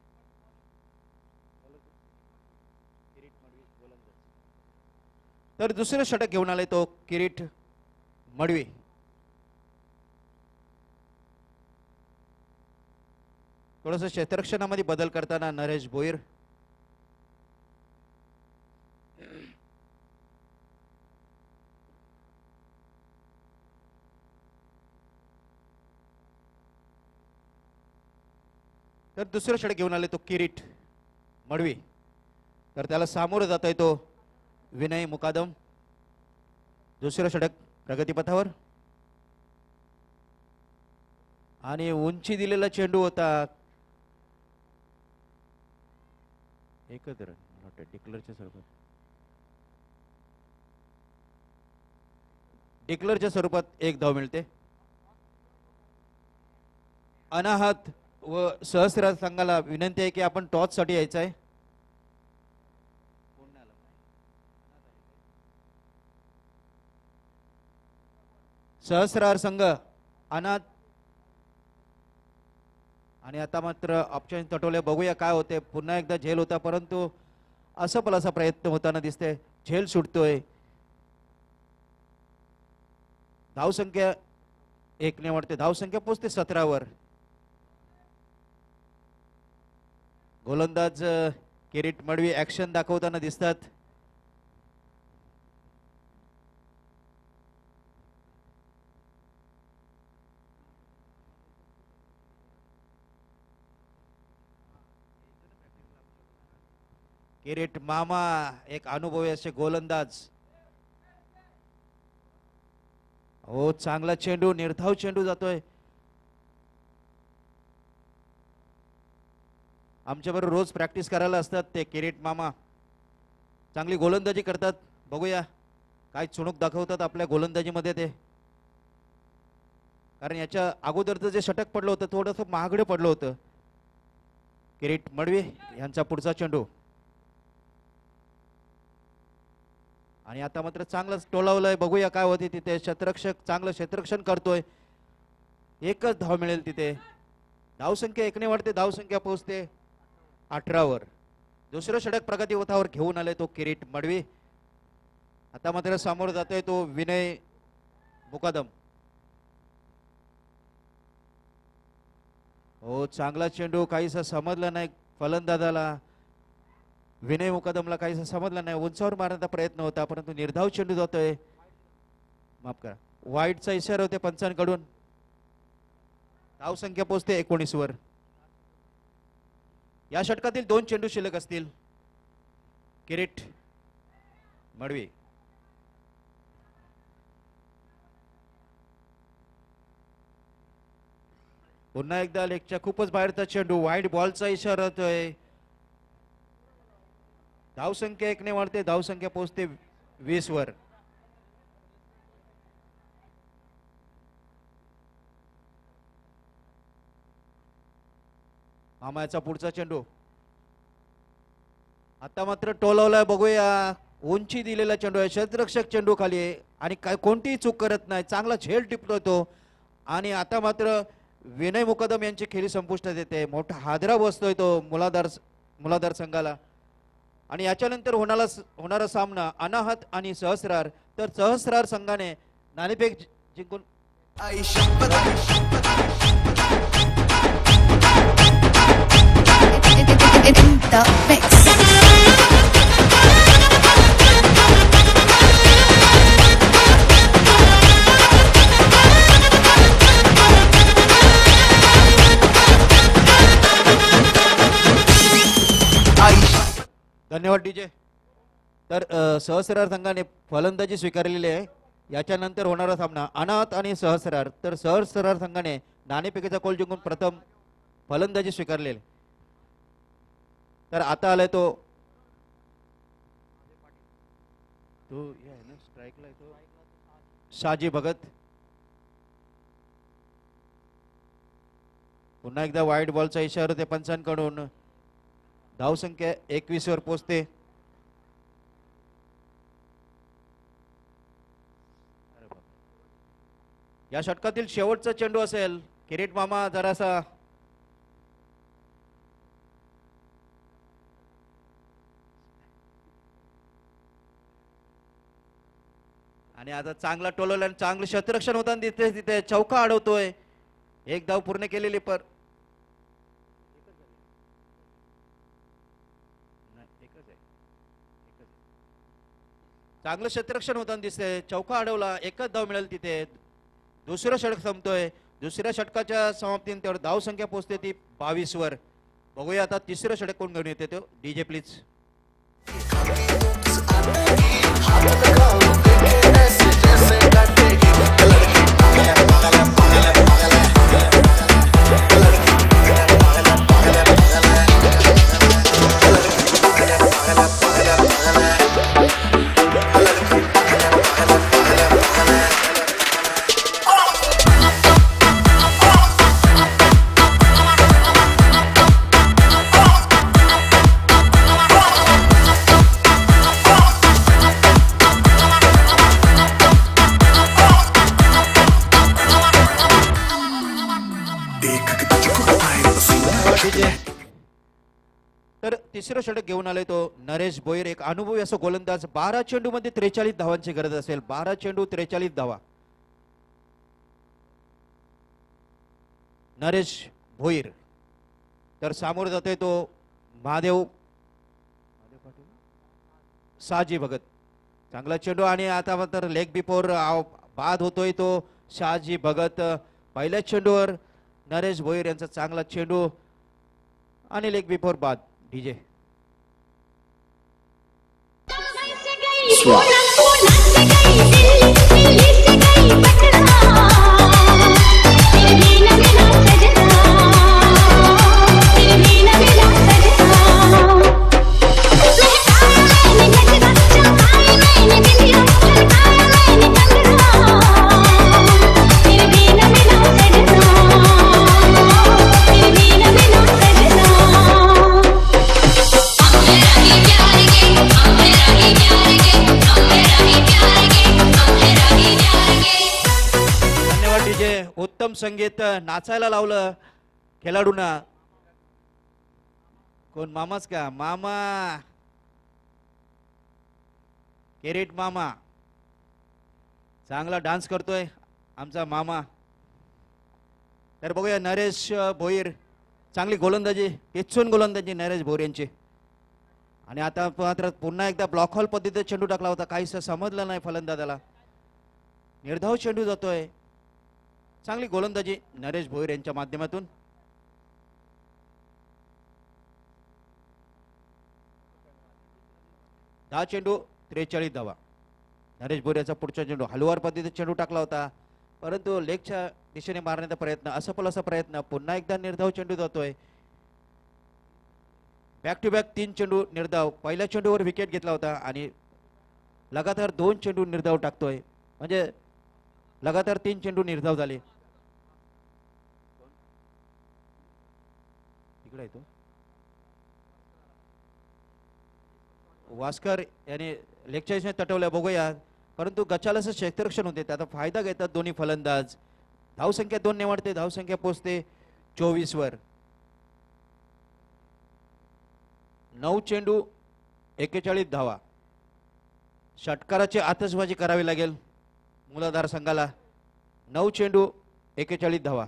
तर दुसरं षटक घेऊन आले तो किरीट मडवी. थोडस क्षेत्ररक्षणामध्ये बदल करताना नरेश भोईर. तर दुसरं षटक घेऊन आले तो किरीट मडवी. तर त्याला सामोरं जाता येतो विनय मुकादम. दुसरं षटक प्रगतीपथावर आणि उंची दिलेला चेंडू होता. एकच रन डिक्लेअरच्या स्वरूपात. डिक्लेअरच्या स्वरूपात एक धाव मिळते. अनाहत व सहस्रार संघाला विनंती आहे की आपण टॉस साठी यायचं आहे. सहस्रार संघ अनाथ आणि आता मात्र ऑप्शन तटवले. बघूया काय होते. पुन्हा एकदा झेल होता परंतु असफल असा प्रयत्न होताना दिसते. झेल सुटतोय. धावसंख्या 1 ने वाढते. धावसंख्या पोहोचते 17 वर. गोलंदाज किरीट मडवी ऍक्शन दाखवताना दिसतात. किरीट मामा एक अनुभवी असे गोलंदाज. हो चांगला चेंडू, निर्धाव चेंडू जातोय. आमच्याबरोबर रोज प्रॅक्टिस करायला असतात ते किरीट मामा. चांगली गोलंदाजी करतात. बघूया काय चुणूक दाखवतात आपल्या गोलंदाजीमध्ये ते. कारण याच्या अगोदरचं जे षटक पडलं होतं थोडंसं महागडे पडलं होतं. किरीट मडवी यांचा पुढचा चेंडू आणि आता मात्र चांगलंच टोलावलंय. बघूया काय होते तिथे. क्षेत्ररक्षक चांगलं क्षेत्ररक्षण करतोय. एकच धाव मिळेल तिथे. धावसंख्या 1 ने वाढते. धावसंख्या पोहोचते 18 वर. दुसरं षटक प्रगतीपथावर घेऊन आले तो किरीट मडवी. आता मात्र समोर जातोय तो विनय मुकादम. हो चांगला चेंडू काहीसा समजला नाही फलंदाजाला. विनय मुकादमला काहीसा समजला नाही. उंचावर मारण्याचा प्रयत्न होता परंतु निर्धाव चेंडू जातोय. माफ करा वाईटचा इशारा होते पंचांकडून. धावसंख्या पोहोचते 19 वर. या षटकातील 2 चेंडू शिल्लक असतील. किरीट मडवी. पुन्हा एकदा लेगच्या खूपच बाहेरचा चेंडू. वाईट बॉलचा इशारा होतोय. धावसंख्या 1 ने वाढते. धावसंख्या पोहोचते 20 वर. मामाचा पुढचा चेंडू आता मात्र टोलवलाय. बघूया उंची दिलेला चेंडू आहे. क्षेत्ररक्षक चेंडू खाली आहे आणि काय कोणतीही चूक करत नाही. चांगला झेल टिपतोय तो आणि आता मात्र विनय मुकादम यांची खेळी संपुष्टात येते. मोठा हादरा बसतोय तो मुलाधार संघाला. आणि याच्यानंतर होणारा सामना अनाहत आणि सहस्रार. तर सहस्रार संघाने नाणेफेक जिंकून in the mix. धन्यवाद डीजे. तर सहस्रार संघाने फलंदाजी स्वीकारलेली आहे. याच्यानंतर होणारा सामना अनाहत आणि सहस्रार. तर सहस्रार संघाने नाणेफेकीचा कौल जिंकून प्रथम फलंदाजी स्वीकारलेली. तर आता आलाय तो हे आहे ना स्ट्राईकला तो शाजी भगत. पुन्हा एकदा वाईट बॉलचा इशारा ते पंचांकडून. धावसंख्या 21 वर पोहोचते. या षटकातील शेवटचा चेंडू असेल. किरीट मामा जरासा आणि आता चांगला टोलवला आणि चांगलं क्षेत्ररक्षण होताना दिसते. तिथे चौका अडवतोय. एक धाव पूर्ण केलेली पर चांगलं क्षेत्ररक्षण होताना दिसतंय. चौका अडवला. एकच धाव मिळेल तिथे. दुसरं षटक संपतोय. दुसऱ्या षटकाच्या समाप्तीने त्यावर धाव संख्या पोहोचते ती 22 वर. बघूया आता तिसरं षटक कोण घेऊन येते. तो डीजे प्लीज. तर तिसरं षटक घेऊन आले तो नरेश भोईर. एक अनुभवी असं गोलंदाज. 12 चेंडू मध्ये 43 धावांची गरज असेल. 12 चेंडू 43 धावा. नरेश भोईर. तर सामोर जातोय तो महादेव साजी भगत. चांगला चेंडू आणि आता मात्र लेग बिफोर बाद होतोय तो शहाजी भगत. पहिल्या चेंडूवर नरेश भोईर यांचा चांगला चेंडू आणि लेग बिफोर बाद. डीजे उत्तम संगीत नाचायला लावलं खेळाडूंना. कोण मामाच का? मामा किरीट मामा. चांगला डान्स करतोय आमचा मामा. तर बघूया नरेश भोईर. चांगली गोलंदाजी. इच्छून गोलंदाजी नरेश भोईर यांची. आणि आता मात्र पुन्हा एकदा ब्लॉक हॉल पद्धतीने चेंडू टाकला होता. काहीच समजलं नाही फलंदाजाला. निर्धाव चेंडू जातोय. चांगली गोलंदाजी नरेश भोईर यांच्या माध्यमातून. दहा चेंडू 43 धावा. नरेश भोईर याचा पुढचा चेंडू हलवार पद्धतीने चेंडू टाकला होता. परंतु लेगच्या दिशेने मारण्याचा प्रयत्न. असफल असा प्रयत्न. पुन्हा एकदा निर्धाव चेंडू जातोय. बॅक टू बॅक 3 चेंडू निर्धाव. पहिल्या चेंडूवर विकेट घेतला होता आणि लगातार 2 चेंडू निर्धाव टाकतोय. म्हणजे लगातार 3 चेंडू निर्धाव झाले. इकडे येतो वास्कर याने लेगच्या दिशेने तटवल्या. बघूया. परंतु गचाला असं क्षेत्ररक्षण होते. त्याचा फायदा घेतात दोन्ही फलंदाज. धावसंख्या 2 ने वाढते. धावसंख्या पोहोचते 24 वर. 9 चेंडू 41 धावा. षटकाराची आतषबाजी करावी लागेल मुलाधार संघाला. 9 चेंडू 41 धावा.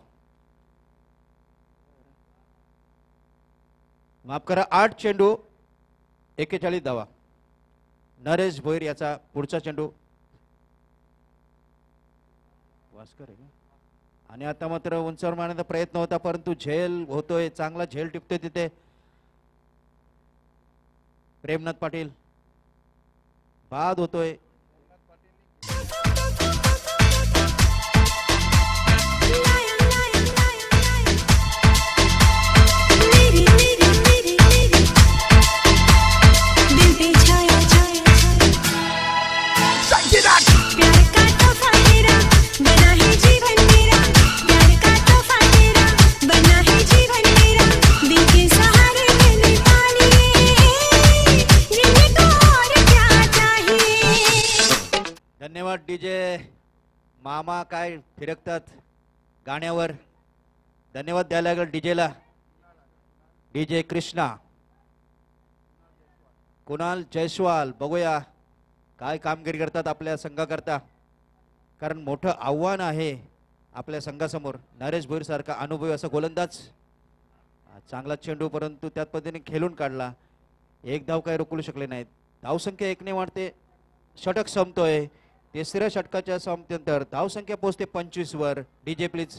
माफ करा, 8 चेंडू 41 धावा. नरेश भोईर याचा पुढचा चेंडू. वास्कर आहे का? आणि आता मात्र उंचावर मारण्याचा प्रयत्न होता, परंतु झेल होतोय, चांगला झेल टिपतोय तिथे प्रेमनाथ पाटील. बाद होतोय. धन्यवाद डीजे मामा, काय फिरकतात गाण्यावर. धन्यवाद द्यायला लागेल डीजेला. डीजे कृष्णा, कुणाल जयस्वाल, बघूया काय कामगिरी करतात आपल्या संघाकरता, कारण मोठं आव्हान आहे आपल्या संघासमोर. नरेश भोईर सारखा अनुभवी असा गोलंदाज, चांगला चेंडू परंतु त्याच पद्धतीने खेळून काढला. एक धाव काही रोखू शकले नाहीत. धावसंख्या 1 ने वाढते. षटक संपतोय. तिसऱ्या षटकाच्या समाप्तीनंतर धावसंख्या पोहोचते 25 वर. DJ please.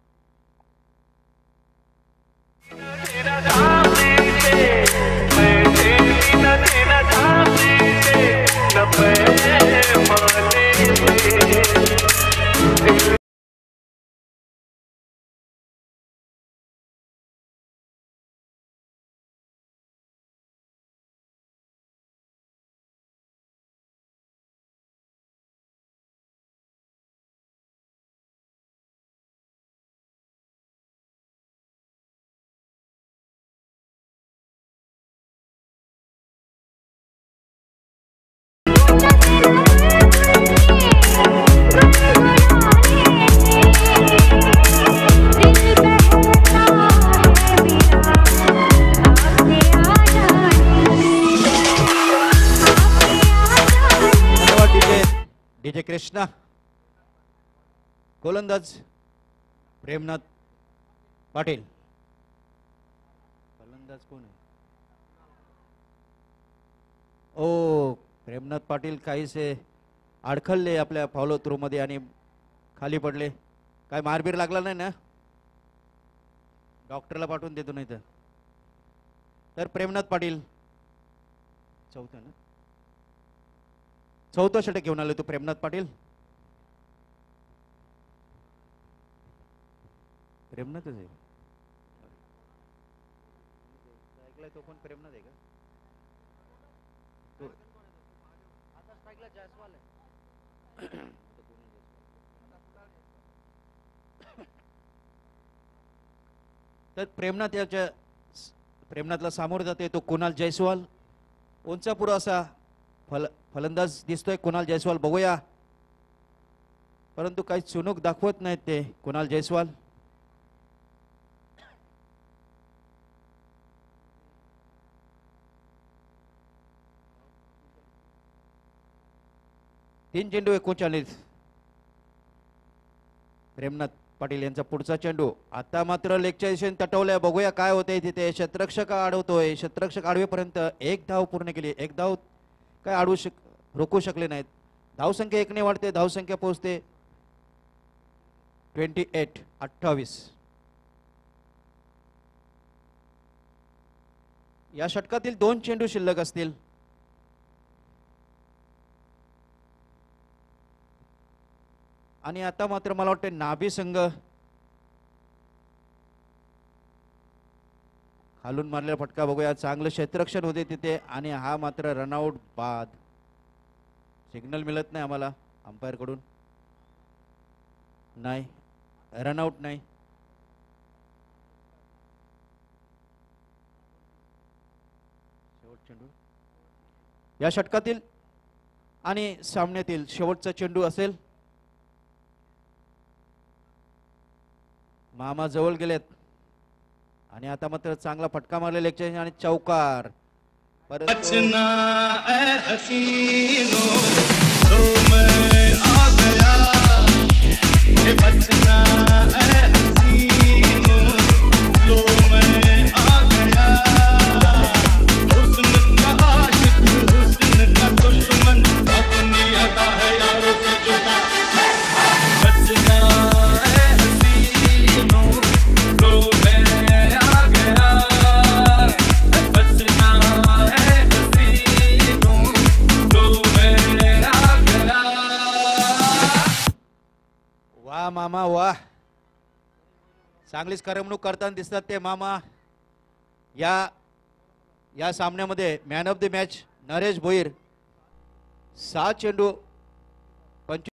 डीजे कृष्णा, गोलंदाज प्रेमनाथ पाटील. गोलंदाज कोण आहे? ओ, प्रेमनाथ पाटील काहीसे अडखळले आपल्या फॉलो थ्रू मध्ये आणि खाली पडले. काय मारबीर लागला नाही ना? डॉक्टरला पाठवून देतो नाही तर. प्रेमनाथ पाटील चौथा ना, चौथा षटक घेऊन आले तो प्रेमनाथ पाटील. प्रेमनाथच आहे ऐकलाय तो, पण प्रेमनाथ आहे का? तो आता स्ट्राइकला जयस्वाल आहे. तर प्रेमनाथला सामोरं जाते तो कुणाल जयस्वाल. उंचापुरा असा फलंदाज दिसतोय कुणाल जयस्वाल. बघूया, परंतु काही चुनूक दाखवत नाहीत ते कुणाल जयस्वाल. तीन चेंडू 39. प्रेमनाथ पाटील यांचा पुढचा चेंडू. आता मात्र लेगच्या दिशेने तटवल्या. बघूया काय होतंय तिथे. शतरक्षक अडवतोय. शतरक्षक अडवेपर्यंत 1 धाव पूर्ण केली. 1 धाव काय रोखू शकले नाहीत. धावसंख्या 1 ने वाढते. धावसंख्या पोहोचते 28. या षटकातील 2 चेंडू शिल्लक असतील. आणि आता मात्र मला वाटते नाभी संघ खालून मारलेला फटका. बघूया, चांगलं क्षेत्ररक्षण होते तिथे आणि हा मात्र रनआउट बाद. सिग्नल मिळत नाही आम्हाला अंपायर कडून. नाही, रनआउट नाही. शेवट चेंडू या षटकातील आणि सामन्यातील शेवटचा चेंडू असेल. मामा जवळ गेलेत आणि आता मात्र चांगला फटका मारलेला आणि चौकार. परंतु वा मामा वा, चांगलीच करमणूक करताना दिसतात ते मामा. या सामन्यामध्ये man of the match Naresh Bhoir. 7 चेंडू